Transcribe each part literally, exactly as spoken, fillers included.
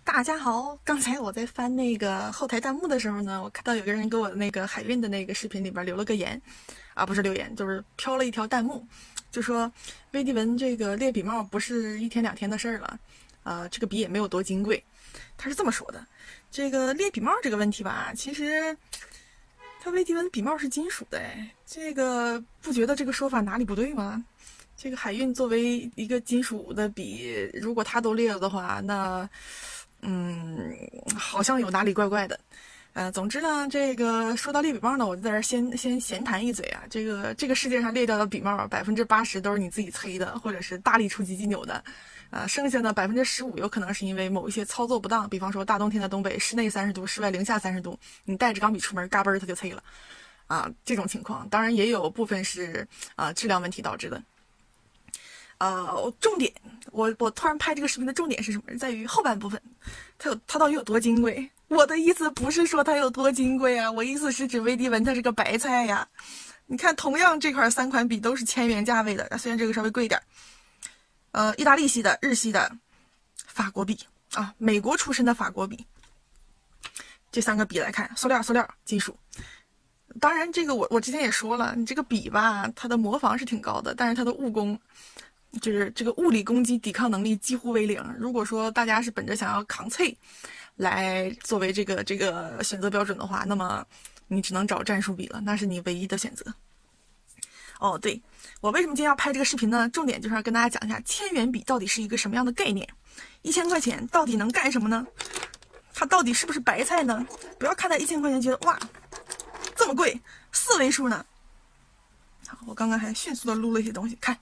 大家好，刚才我在翻那个后台弹幕的时候呢，我看到有个人给我的那个海运的那个视频里边留了个言，啊，不是留言，就是飘了一条弹幕，就说微蒂文这个列笔帽不是一天两天的事儿了，啊，这个笔也没有多金贵。他是这么说的，这个列笔帽这个问题吧，其实他微蒂文笔帽是金属的，哎，这个不觉得这个说法哪里不对吗？这个海运作为一个金属的笔，如果它都裂了的话，那嗯，好像有哪里怪怪的。呃，总之呢，这个说到裂笔帽呢，我就在这先先闲谈一嘴啊。这个这个世界上裂掉的笔帽，百分之八十都是你自己催的，或者是大力出击击扭的。啊、呃，剩下的百分之十五有可能是因为某一些操作不当，比方说大冬天的东北，室内三十度，室外零下三十度，你带着钢笔出门，嘎嘣儿它就催了。啊，这种情况，当然也有部分是啊、呃、质量问题导致的。呃，重点，我我突然拍这个视频的重点是什么？在于后半部分，它有它到底有多金贵？我的意思不是说它有多金贵啊，我意思是指微蒂文它是个白菜呀。你看，同样这块三款笔都是千元价位的，虽然这个稍微贵一点。呃，意大利系的、日系的、法国笔啊，美国出身的法国笔。这三个笔来看，塑料、塑料、金属。当然，这个我我之前也说了，你这个笔吧，它的模仿是挺高的，但是它的误工。就是这个物理攻击抵抗能力几乎为零。如果说大家是本着想要抗脆来作为这个这个选择标准的话，那么你只能找战术笔了，那是你唯一的选择。哦，对，我为什么今天要拍这个视频呢？重点就是要跟大家讲一下千元笔到底是一个什么样的概念，一千块钱到底能干什么呢？它到底是不是白菜呢？不要看它一千块钱觉得哇这么贵，四位数呢。好，我刚刚还迅速的撸了一些东西，看。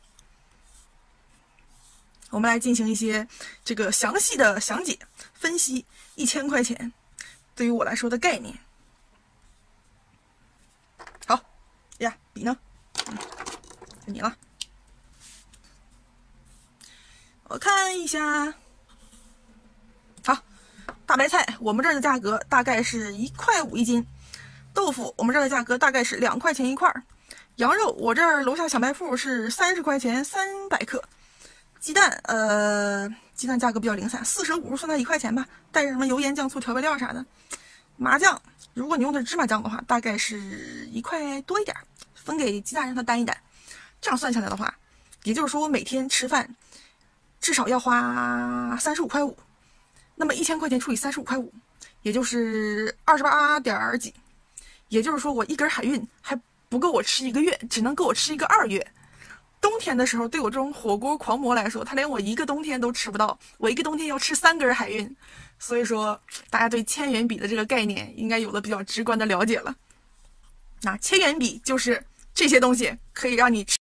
我们来进行一些这个详细的详解分析，一千块钱对于我来说的概念。好呀，笔呢？嗯，该你了。我看一下，好，大白菜我们这儿的价格大概是一块五一斤，豆腐我们这儿的价格大概是两块钱一块，羊肉我这儿楼下小卖铺是三十块钱三百克。鸡蛋，呃，鸡蛋价格比较零散，四舍五入算它一块钱吧，带着什么油盐酱醋调味料啥的。麻酱，如果你用的是芝麻酱的话，大概是一块多一点，分给鸡蛋让它担一担。这样算下来的话，也就是说我每天吃饭至少要花三十五块五，那么一千块钱除以三十五块五，也就是二十八点几，也就是说我一根海运还不够我吃一个月，只能够我吃一个二月。冬天的时候，对我这种火锅狂魔来说，他连我一个冬天都吃不到，我一个冬天要吃三根海运，所以说大家对千元笔的这个概念应该有了比较直观的了解了。那千元笔就是这些东西可以让你吃